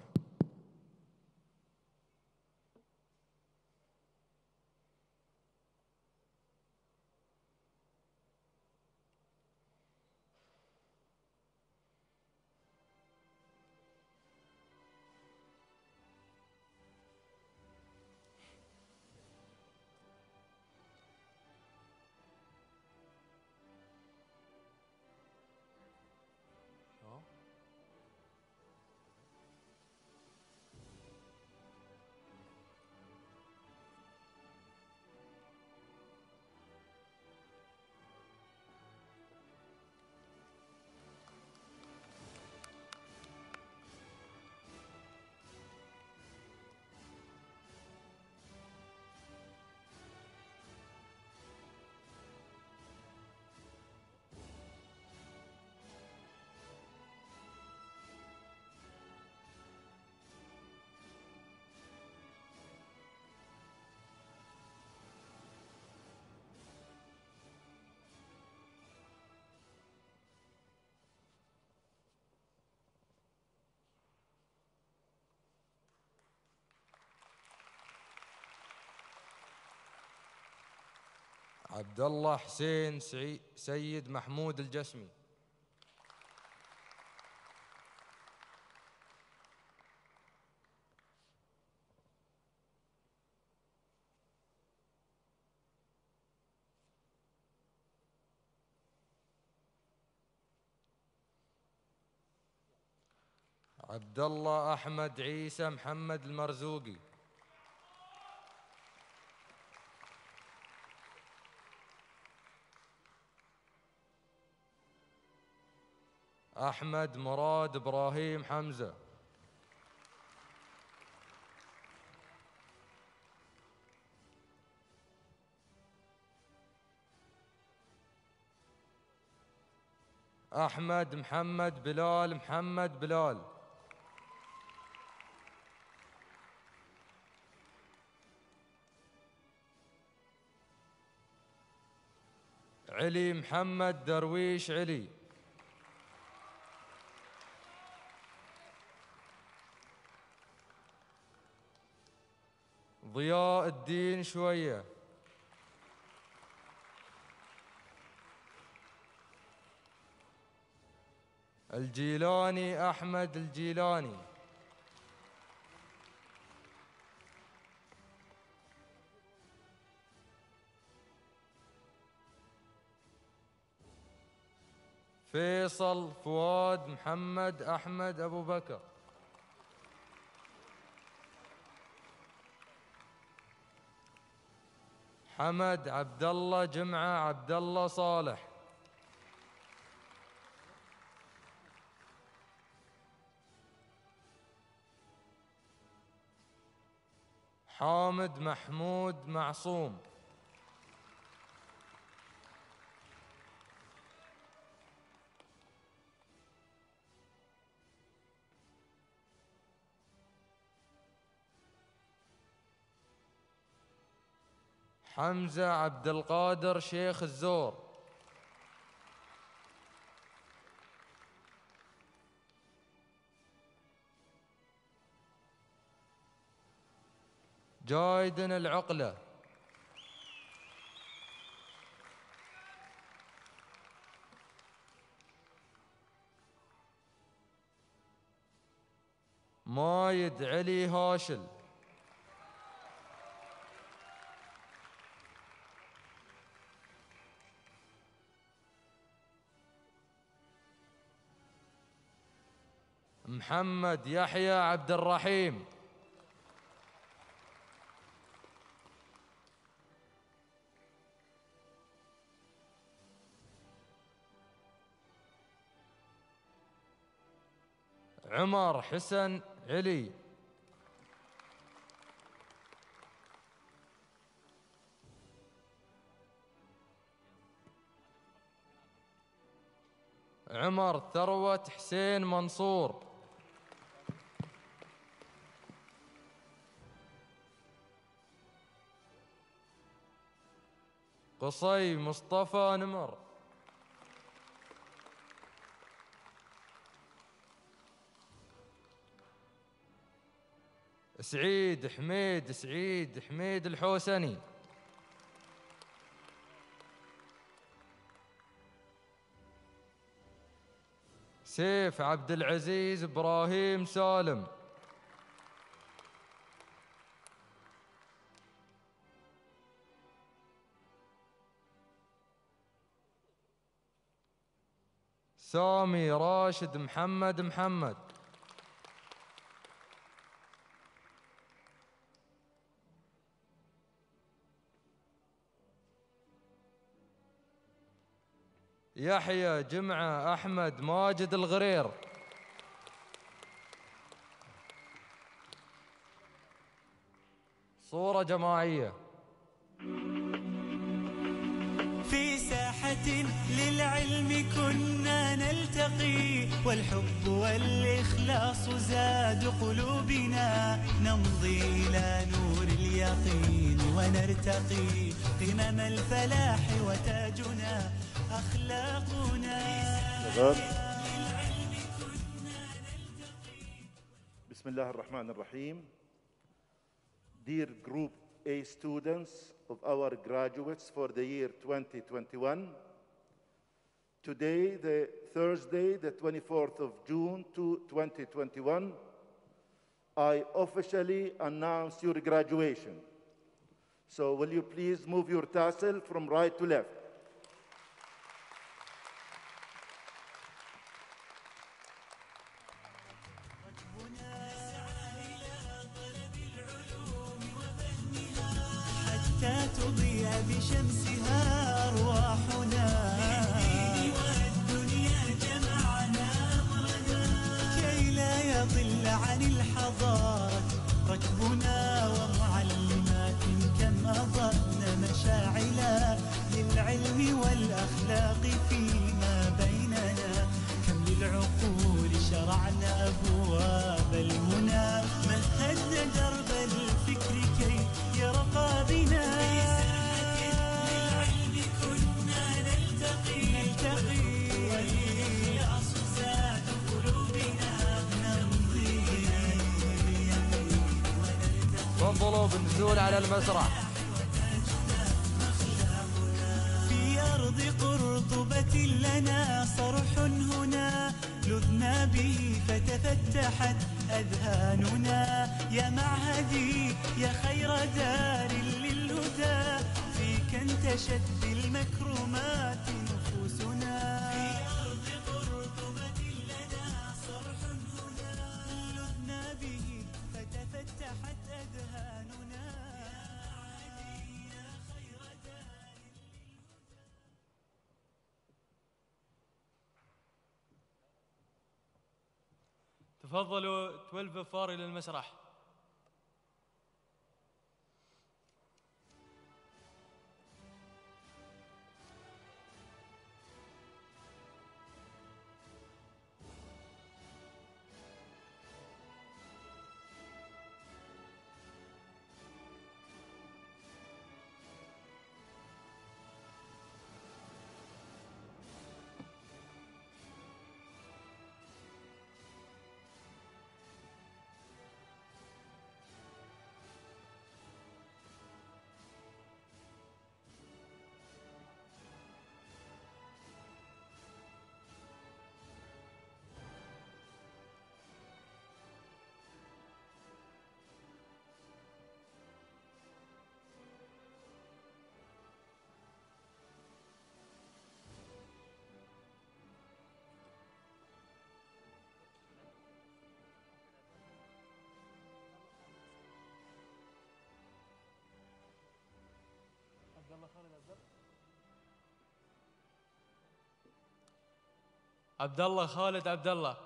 عبد الله حسين سعي... سيد محمود الجسمي. عبد الله أحمد عيسى محمد المرزوقي. أحمد مراد إبراهيم حمزة. أحمد محمد بلال محمد بلال. علي محمد درويش علي. ضياء الدين شوية. الجيلاني أحمد الجيلاني. فيصل فؤاد محمد أحمد أبو بكر. حمد عبد الله جمعة عبد الله صالح. حامد محمود معصوم. حمزة عبد القادر شيخ الزور. جايدن العقلة. مايد علي هاشل. محمد يحيى عبد الرحيم. عمر حسن علي. عمر ثروت حسين منصور. قصي مصطفى نمر. سعيد حميد سعيد حميد الحوسني. سيف عبد العزيز إبراهيم سالم. سامي راشد محمد محمد. يحيى جمعة أحمد ماجد الغرير. صورة جماعية. في ساحة للعلم كنا نلتقي، والحب والإخلاص زاد قلوبنا، نمضي إلى نور اليقين ونرتقي، قمم الفلاح وتاجنا أخلاقنا. بسم الله الرحمن الرحيم. Dear group A students of our graduates for the year twenty twenty-one. Today, the Thursday, the twenty-fourth of June twenty twenty-one, I officially announce your graduation. So will you please move your tassel from right to left? حتى تضيء بشمسها أرواحنا والدنيا جمعنا أمرنا كي لا يضل عن الحضارة ركبنا ومعلمات كم أضأنا مشاعلا للعلم والأخلاق فيما بيننا كم للعقول شرعنا أبواب المنى مهدنا درب الفكر كي يرقى بنا للعلم كنا نلتقي نلتقي والإخلاص زاد قلوبنا نمضي تفضلوا بالنزول على المسرح. في أرض قرطبة لنا صرح هنا لذنا به فتفتحت أذهاننا يا معهدي يا خير دار للهدى فيك انتشت بالمكرمات نفوسنا في أرض قرطبة لنا صرح هنا لذنا به فتفتحت أذهاننا يا معهدي يا خير دار تفضلوا اثناشر فار إلى المسرح. عبد الله خالد عبد الله.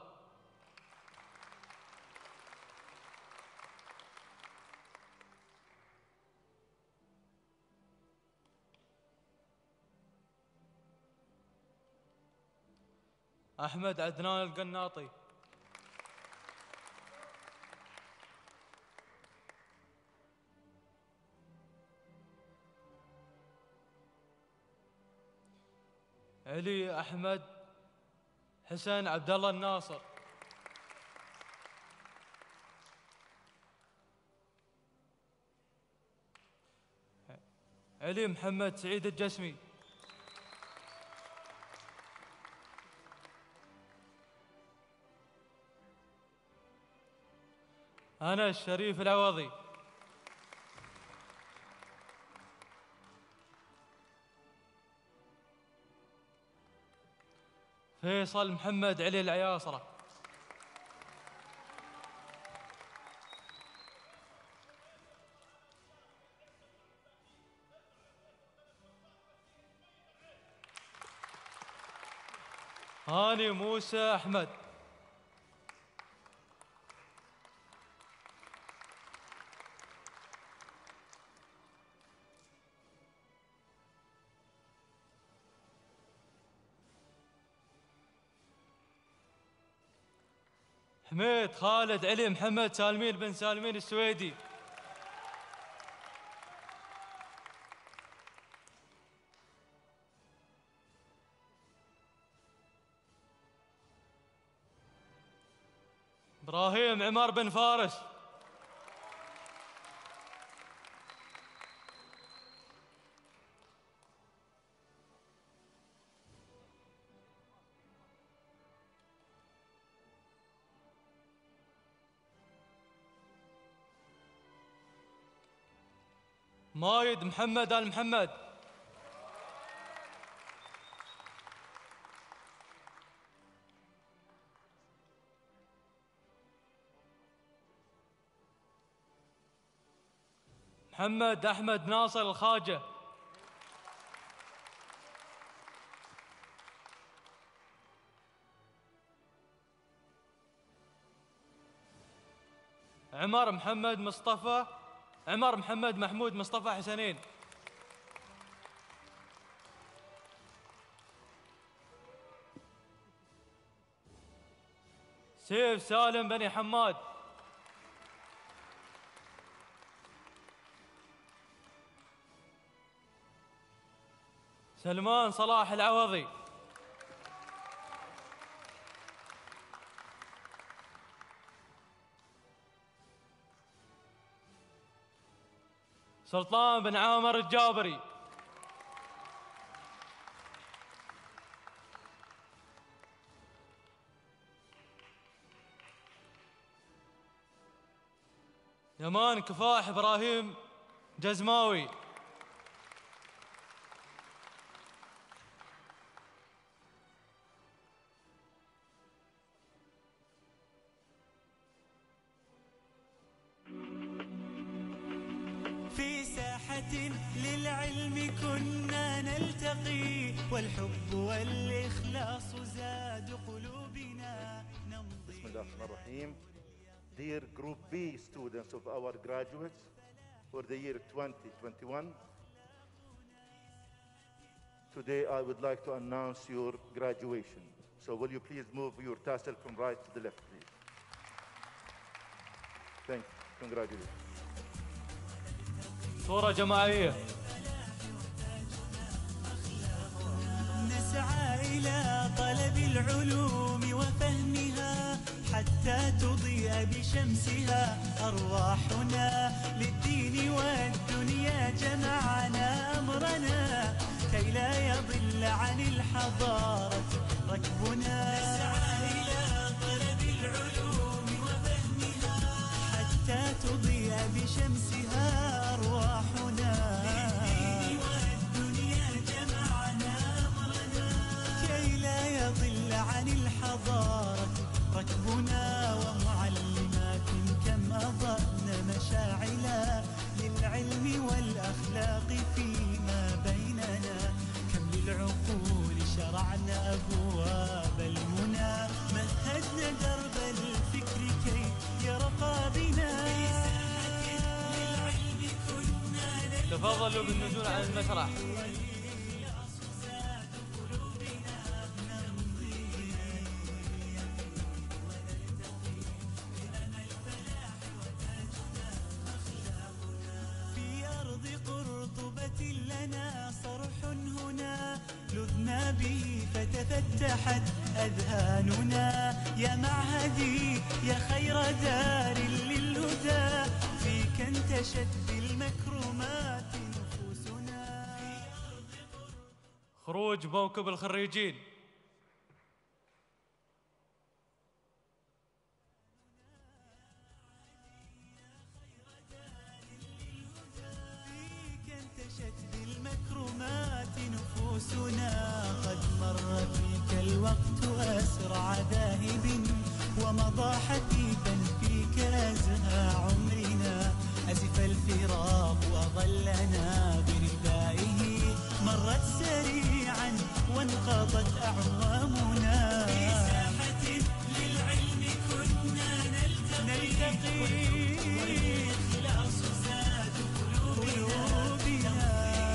أحمد عدنان القناطي. علي أحمد حسين عبد الله الناصر. علي محمد سعيد الجسمي. أنا الشريف العوضي. فيصل محمد علي العياصرة. هاني موسى أحمد. حميد خالد علي محمد سالمين بن سالمين السويدي. إبراهيم عمر بن فارس. مايد محمد آل محمد. محمد أحمد ناصر الخاجة. عمر محمد مصطفى عمر محمد محمود مصطفى حسنين. سيف سالم بني حماد. سلمان صلاح العوضي. سلطان بن عامر الجابري. يمان كفاح إبراهيم جزماوي. في ساحة للعلم كنا نلتقي والحب والإخلاص زاد قلوبنا نمضي. بسم الله الرحمن الرحيم. Dear Group B students of our graduates for the year twenty twenty-one, today I would like to announce your graduation. So will you please move your tassel from right to the left, please? Thank you. Congratulations. صورة جماعية. نسعى إلى طلب العلوم وفهمها حتى تضيء بشمسها أرواحنا للدين والدنيا جمعنا أمرنا كي لا يضل عن الحضارة ركبنا. نسعى إلى طلب العلوم وفهمها حتى تضيء بشمسها أرواحنا للدين والدنيا جمعنا أمرنا كي لا يضل عن الحضارة ركبنا. ومعلمات كم أضأنا مشاعلا للعلم والأخلاق فيما بيننا كم للعقول شرعنا أبواب المنى مهدنا درب الفكر كي يرقى بنا. تفضلوا بالنزول عن المسرح. لنا صرح هنا لذنا به فتفتحت أذهاننا يا معهدي يا خير دار للهدى فيك انتشت بالمكرمات نفوسنا. خروج موكب الخريجين. بالمكرمات نفوسنا قد مر فيك الوقت أسرع ذاهب ومضى حثيثا فيك أزهى عمرنا أزف الفراق وظلنا بردائه مرت سريعا وانقضت أعوامنا. في ساحة للعلم كنا نلتقي والإخلاص زاد قلوبنا.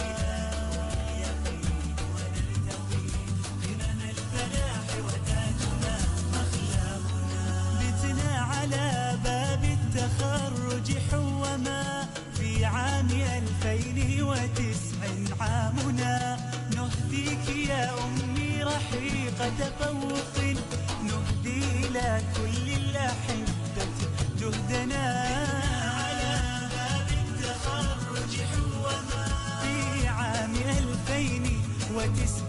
على باب التخرج حوما في عام ألفين وتسع عامنا نهديك يا أمي رحيق تفوق نهدي إلى كل الأحبة جهدنا. على باب التخرج حوما في عام ألفين وتسع